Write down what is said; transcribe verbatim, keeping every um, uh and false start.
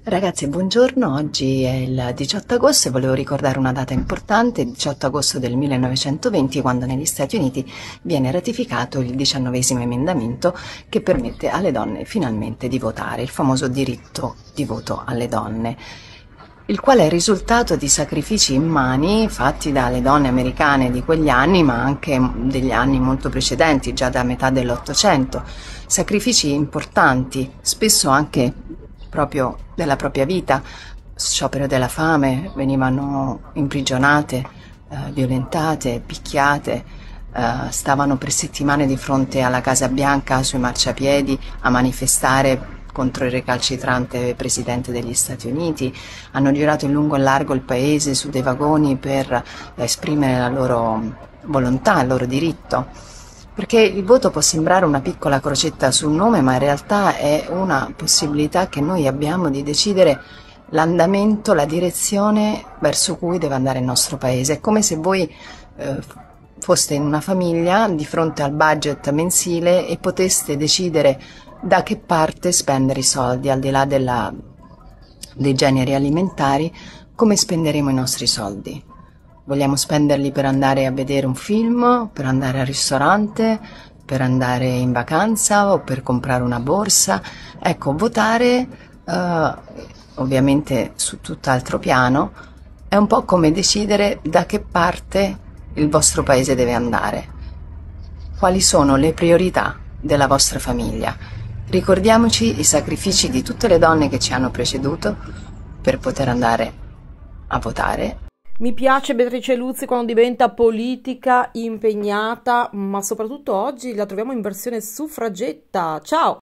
Ragazzi, buongiorno. Oggi è il diciotto agosto e volevo ricordare una data importante, il diciotto agosto del millenovecentoventi, quando negli Stati Uniti viene ratificato il diciannovesimo emendamento che permette alle donne finalmente di votare, il famoso diritto di voto alle donne, il quale è il risultato di sacrifici immani fatti dalle donne americane di quegli anni, ma anche degli anni molto precedenti, già da metà dell'Ottocento. Sacrifici importanti, spesso anche proprio della propria vita, sciopero della fame, venivano imprigionate, eh, violentate, picchiate, eh, stavano per settimane di fronte alla Casa Bianca sui marciapiedi a manifestare contro il recalcitrante presidente degli Stati Uniti, hanno girato in lungo e largo il paese su dei vagoni per esprimere la loro volontà, il loro diritto. Perché il voto può sembrare una piccola crocetta sul nome, ma in realtà è una possibilità che noi abbiamo di decidere l'andamento, la direzione verso cui deve andare il nostro paese. È come se voi eh, foste in una famiglia di fronte al budget mensile e poteste decidere da che parte spendere i soldi, al di là della, dei generi alimentari, come spenderemo i nostri soldi. Vogliamo spenderli per andare a vedere un film, per andare al ristorante, per andare in vacanza o per comprare una borsa? Ecco, votare, eh, ovviamente su tutt'altro piano, è un po' come decidere da che parte il vostro paese deve andare. Quali sono le priorità della vostra famiglia? Ricordiamoci i sacrifici di tutte le donne che ci hanno preceduto per poter andare a votare. Mi piace Beatrice Luzzi quando diventa politica, impegnata, ma soprattutto oggi la troviamo in versione suffragetta. Ciao!